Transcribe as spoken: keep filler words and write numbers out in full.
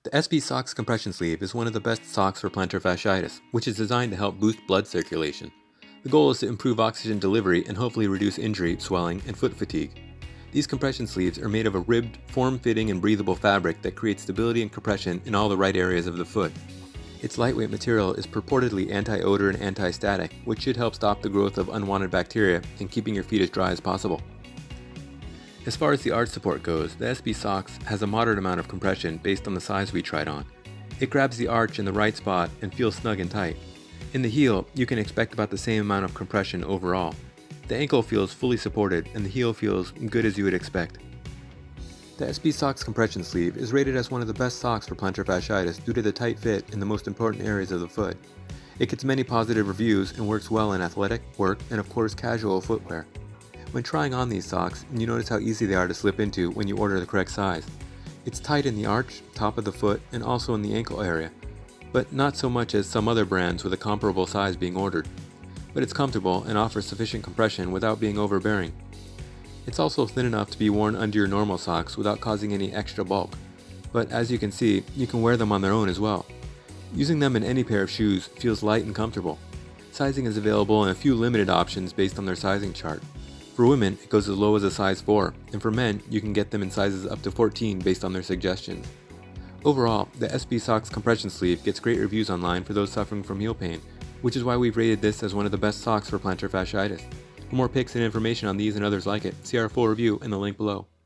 The S B Socks compression sleeve is one of the best socks for plantar fasciitis, which is designed to help boost blood circulation. The goal is to improve oxygen delivery and hopefully reduce injury, swelling, and foot fatigue. These compression sleeves are made of a ribbed, form-fitting, and breathable fabric that creates stability and compression in all the right areas of the foot. Its lightweight material is purportedly anti-odor and anti-static, which should help stop the growth of unwanted bacteria and keeping your feet as dry as possible. As far as the arch support goes, the S B Socks has a moderate amount of compression based on the size we tried on. It grabs the arch in the right spot and feels snug and tight. In the heel, you can expect about the same amount of compression overall. The ankle feels fully supported and the heel feels good as you would expect. The S B Socks compression sleeve is rated as one of the best socks for plantar fasciitis due to the tight fit in the most important areas of the foot. It gets many positive reviews and works well in athletic, work, and of course casual footwear. When trying on these socks, you notice how easy they are to slip into when you order the correct size. It's tight in the arch, top of the foot, and also in the ankle area, but not so much as some other brands with a comparable size being ordered. But it's comfortable and offers sufficient compression without being overbearing. It's also thin enough to be worn under your normal socks without causing any extra bulk, but as you can see, you can wear them on their own as well. Using them in any pair of shoes feels light and comfortable. Sizing is available in a few limited options based on their sizing chart. For women, it goes as low as a size four, and for men, you can get them in sizes up to fourteen based on their suggestions. Overall, the S B Socks compression sleeve gets great reviews online for those suffering from heel pain, which is why we've rated this as one of the best socks for plantar fasciitis. For more pics and information on these and others like it, see our full review in the link below.